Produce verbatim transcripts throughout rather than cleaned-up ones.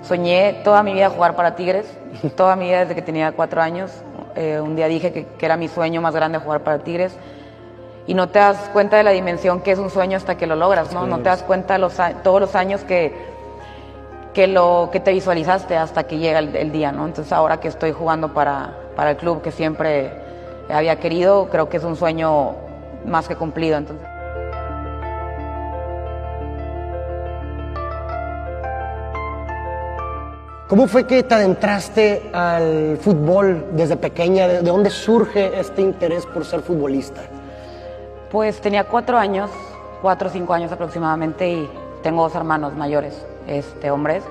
Soñé toda mi vida jugar para Tigres, toda mi vida desde que tenía cuatro años. Eh, un día dije que, que era mi sueño más grande jugar para Tigres. Y no te das cuenta de la dimensión que es un sueño hasta que lo logras, ¿no? Sí. No te das cuenta de los, todos los años que, que, lo, que te visualizaste hasta que llega el, el día, ¿no? Entonces ahora que estoy jugando para, para el club que siempre había querido, creo que es un sueño más que cumplido. Entonces. ¿Cómo fue que te adentraste al fútbol desde pequeña? ¿De dónde surge este interés por ser futbolista? Pues tenía cuatro años, cuatro o cinco años aproximadamente, y tengo dos hermanos mayores, este, hombres,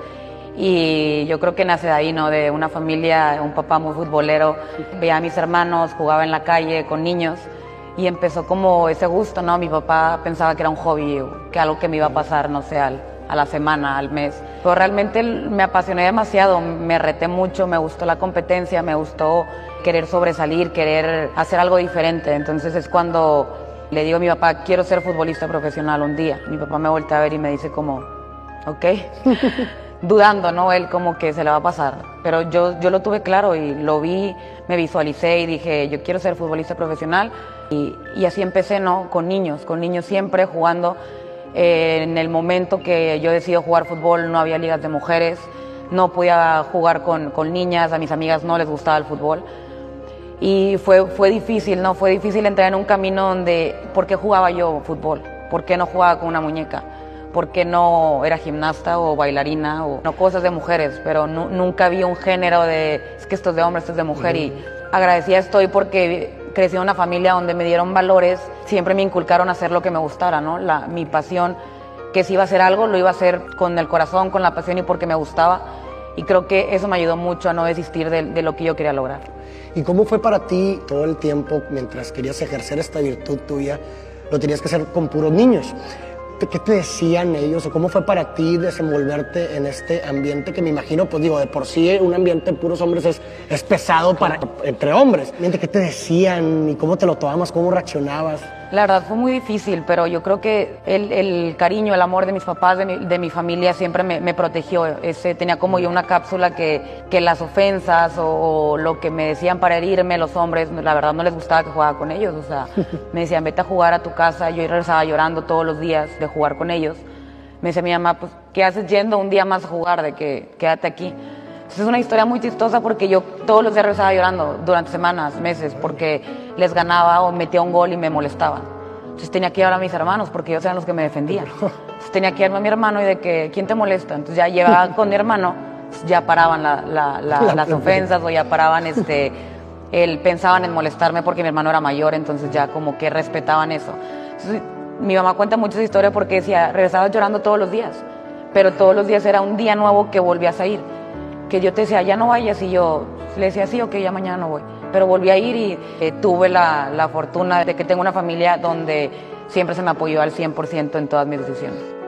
y yo creo que nace de ahí, ¿no? De una familia, un papá muy futbolero, veía a mis hermanos, jugaba en la calle con niños, y empezó como ese gusto, ¿no? Mi papá pensaba que era un hobby, que algo que me iba a pasar, no sé, al, a la semana, al mes, pero realmente me apasioné demasiado, me reté mucho, me gustó la competencia, me gustó querer sobresalir, querer hacer algo diferente. Entonces es cuando le digo a mi papá, quiero ser futbolista profesional un día. Mi papá me voltea a ver y me dice como, ok, dudando, ¿no? Él como que se le va a pasar. Pero yo, yo lo tuve claro y lo vi, me visualicé y dije, yo quiero ser futbolista profesional. Y, y así empecé, ¿no? Con niños, con niños siempre jugando. Eh, en el momento que yo decidí jugar fútbol no había ligas de mujeres, no podía jugar con, con niñas, a mis amigas no les gustaba el fútbol. Y fue, fue difícil, ¿no? Fue difícil entrar en un camino donde, ¿por qué jugaba yo fútbol? ¿Por qué no jugaba con una muñeca? ¿Por qué no era gimnasta o bailarina? O, no, cosas de mujeres, pero nu, nunca vi un género de, es que esto es de hombre, esto es de mujer. Uh-huh. Y agradecida estoy porque crecí en una familia donde me dieron valores, siempre me inculcaron a hacer lo que me gustara, ¿no? La, mi pasión, que si iba a hacer algo, lo iba a hacer con el corazón, con la pasión y porque me gustaba. Y creo que eso me ayudó mucho a no desistir de, de lo que yo quería lograr. ¿Y cómo fue para ti todo el tiempo, mientras querías ejercer esta virtud tuya, lo tenías que hacer con puros niños? ¿Qué te decían ellos o cómo fue para ti desenvolverte en este ambiente que me imagino, pues digo, de por sí un ambiente de puros hombres es, es pesado para, entre hombres? ¿Qué te decían y cómo te lo tomabas, cómo reaccionabas? La verdad fue muy difícil, pero yo creo que el, el cariño, el amor de mis papás, de mi, de mi familia siempre me, me protegió. Ese, tenía como yo una cápsula que, que las ofensas o, o lo que me decían para herirme los hombres, la verdad no les gustaba que jugara con ellos. O sea, me decían, vete a jugar a tu casa. Yo regresaba llorando todos los días de jugar con ellos. Me decía mi mamá, pues, ¿qué haces yendo un día más a jugar? De que quédate aquí. Es una historia muy chistosa porque yo todos los días regresaba llorando durante semanas, meses, porque les ganaba o metía un gol y me molestaban. Entonces tenía que llevar a mis hermanos porque ellos eran los que me defendían. Entonces tenía que irme a mi hermano y de que, ¿quién te molesta? Entonces ya llevaba con mi hermano, ya paraban la, la, la, la las ofensas o ya paraban, este, el, pensaban en molestarme porque mi hermano era mayor, entonces ya como que respetaban eso. Entonces, mi mamá cuenta mucho esa historia porque decía, regresabas llorando todos los días, pero todos los días era un día nuevo que volvías a ir. Que yo te decía, ya no vayas, y yo le decía, sí, ok, ya mañana no voy. Pero volví a ir y eh, tuve la, la fortuna de que tengo una familia donde siempre se me apoyó al cien por ciento en todas mis decisiones.